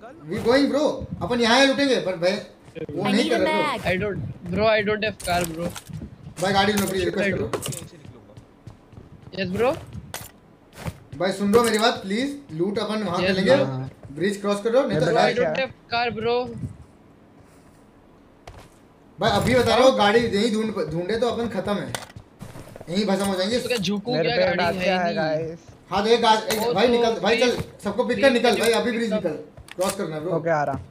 We going bro, अपन यहाँ ही लूटेंगे पर भाई वो नहीं कर रहे bro. I don't have car bro. भाई गाड़ी लो प्लीज, रिक्वेस्ट करो। Yes bro. भाई सुन लो मेरी बात प्लीज, लूट अपन वहाँ चलेंगे, ब्रिज क्रॉस करो नहीं तो। I don't have car bro. भाई अभी बता रहा हूँ, गाड़ी यहीं ढूंढे तो अपन खत्म है, यहीं भस्म हो जाएंगे। तो क्या झुकू क्या गाड़ी है गाइस। हाँ तो एक भाई निकल, भाई चल सबको पिक कर निकल भाई, अभी ब्रिज निकल, क्रॉस करना है ब्रो। ओके आ रहा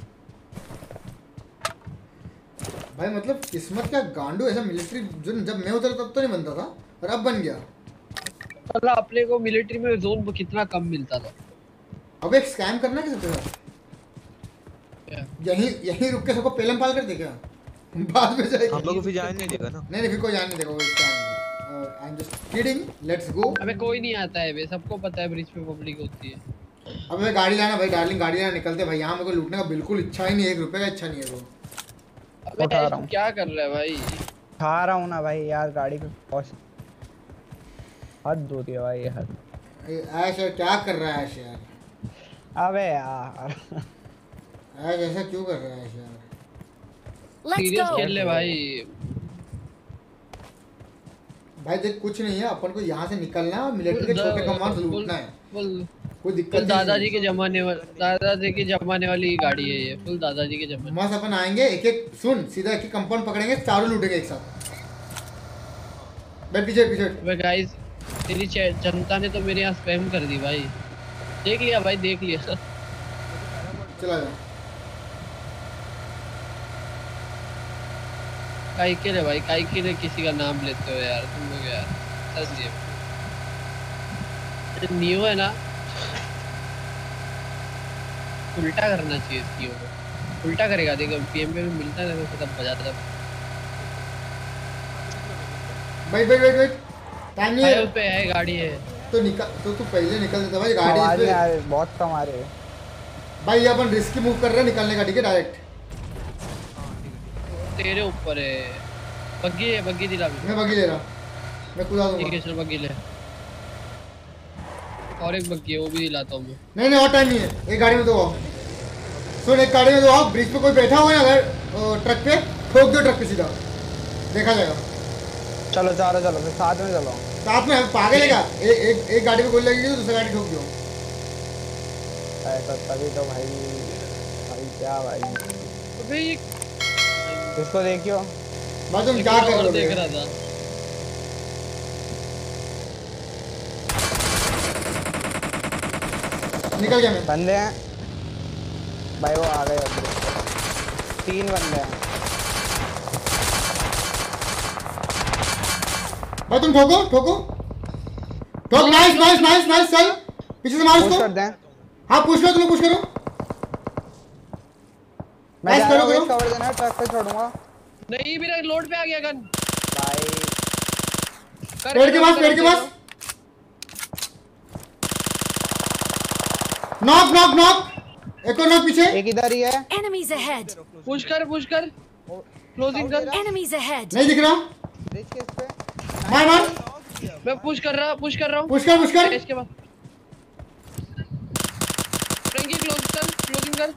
भाई मतलब किस्मत क्या गांडू, ऐसा मिलिट्री जो जब मैं उतरा तब तो नहीं बनता था और अब बन गया। साला अपने को मिलिट्री में जोन कितना कम मिलता था। अब एक स्कैम करना किसी तरह, यहीं रुक के सबको पेलम पाल कर देगा, बाद में जाएगा। हम लोग को फिर जाने नहीं देगा ना। नहीं फिर कोई जाने नहीं देगा वो scam. I am just kidding, let's go. अबे कोई नहीं आता है बे, सबको पता है ब्रिज पे पब्लिक होती है। अब मैं गाड़ी लाना भाई, डार्लिंग गाड़ी लाना, निकलते भाई, यहाँ मेरे को लूटने का बिल्कुल इच्छा ही नहीं है, 1 रुपए का इच्छा नहीं है वो। अबे तू क्या कर रहा है भाई? खा रहा हूँ ना भाई यार, गाड़ी पे पहुंच हद होती है भाई, हद। ऐश यार क्या कर रहा है ऐश यार? अबे यार ऐश ऐसा क्यों कर रहा है ऐश यार? सीरियस खेल ले भाई। भाई देख कुछ नहीं है, अपन को यहाँ से निकलना है, मिलिट्री के छोटे कमांड लूटना है, कोई दिक्कत नहीं। दादाजी के जमाने वाली गाड़ी है ये, फुल दादाजी के जमाने। मस्त अपन आएंगे, एक एक सुन सीधा एक कंपाउंड पकड़ेंगे, चारों लूटेंगे एक साथ। भाई पीछे पीछे। अबे गाइस तेरी जनता ने तो मेरे यहाँ स्पैम कर दी भाई, देख लिया भाई, देख लिया। चला जा काई के लिए भाई, काई के लिए किसी का नाम लेते हो यार तुम लोग यार, सच ये नियो है ना, उल्टा करना चाहिए नियो को, उल्टा करेगा देखो, पीएम पे भी मिलता है ना तो तब बजाता है भाई। वेट टाइम नहीं है, उस पे है गाड़ी है तो निकल, तो तू पहले निकल देता भाई, गाड़ी इस पे बहुत कम आ रहे हैं भाई। ये अपन रिस्की मूव कर रहे हैं निकलने का, ठीक है डायरेक्ट तेरे ऊपर है। बग्गी दिला मैं बग्गी ले रहा, मैं कूदा दूंगा। ठीक है चल बग्गी ले, और एक बग्गी है वो भी दिलाता हूं मैं। नहीं और टाइम नहीं है, एक गाड़ी में दो आओ। सुन एक गाड़ी में दो आओ, ब्रिज पे कोई बैठा हुआ है अगर ट्रक पे, ठोक दो ट्रक पे सीधा, देखा जाएगा। चलो फिर साथ में चलो। साथ में पागल है क्या? एक गाड़ी में गोली लगेगी तो दूसरी गाड़ी ठोक दो। ऐसा तभी तो भाई क्या भाई। अबे ये इसको देखियो भाई, तुम क्या कर रहे हो? देख रहा था निकल गया मैं। बंदे हैं भाई, वो आ गए, 3 बंदे हैं भाई। तुम ठोको। नाइस चल पीछे से मार उसको। हाँ पुश करो, तुम पुश करो। मैं जा रहा हूँ, कवर देना, ट्रक पे छोड़ूंगा। नहीं मेरा लोड पे आ गया गन भाई। पेड़ के पास नॉक। एक और नॉक पीछे, एक इधर ही है। Enemies ahead. पुश कर क्लोजिंग कर। Enemies ahead. नहीं दिख रहा। ब्रिज के इस पे मार मैं पुश कर रहा हूँ। पुश कर। इसके बाद फ्रैंकी क्लोजिंग कर।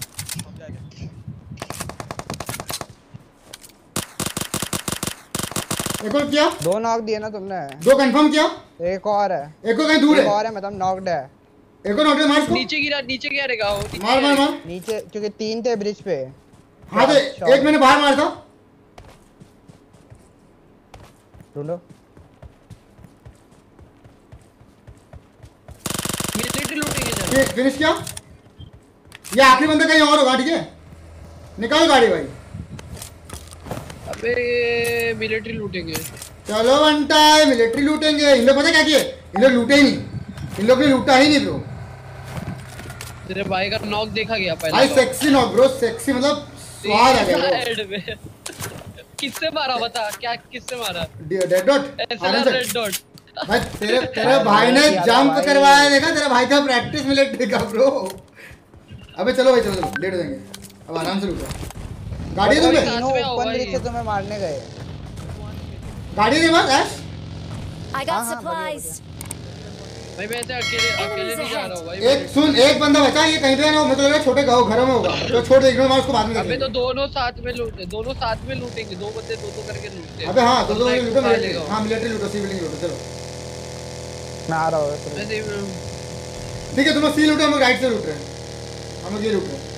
एक और किया, 2 नॉक दिए ना तुमने, 2 कंफर्म किया। एक और है, एक और कहीं दूर है, एक और है, मतलब नॉक्ड है। एक और नॉक मार इसको। नीचे गिरेगा वो, मार नीचे, क्योंकि 3 थे ब्रिज पे। हाँ तो एक मैंने बाहर मारा था। ढूंढो, मिलिट्री लूटेंगे। फिनिश किया। ये आखिरी बंदा कहीं और होगा, ठीक है निकाल गाड़ी भाई। अबे मिलिट्री लूटेंगे। चलो बनता है, मिलिट्री लूटेंगे। इन लोग पता क्या किए, इन लोग लूटे ही नहीं, इन लोग ने लूटा ही नहीं ब्रो। तेरे भाई का नॉक देखा गया पहले भाई सेक्सी नॉक ब्रो, सेक्सी मतलब स्वाद आ गया। किससे मारा बता, क्या किससे मारा? Dead dot. Red dot. भाई तेरे भाई ने जंप करवाया, देखा तेरे भाई का प्रैक्टिस मिलिट्री का ब्रो। अबे चलो भाई चलो, लेट देंगे अब, आराम से रुको। गाड़ी है तुम्हें, ऊपर ब्रिज से तुम्हें मारने गए। गाड़ी है बस ऐश। I got supplies. भाई मैं ऐसे अकेले नहीं जा रहा हूँ भाई। एक सुन, एक बंदा बचा, ये कहीं पे है ना, मेरे को लग रहा है छोटे गाँव घरों में होगा, तो छोड़ दे, इग्नोर मार उसको, बाद में अबे देखेंगे। तो दोनों साथ में लूटेंगे, दो बंदे दो करके लूटते हैं। अबे हाँ, दो मैं लूटो, खा मिलिट्री, लेगा। हाँ मिलिट्री लूटो, सी बिल्डिंग लूटो, चलो मैं आ रहा हूँ वैसे ही ठीक है, तुम लोग सी लूटो, हम लोग राइट से लूट रहे हैं, हम लोग ये लूट रहे हैं।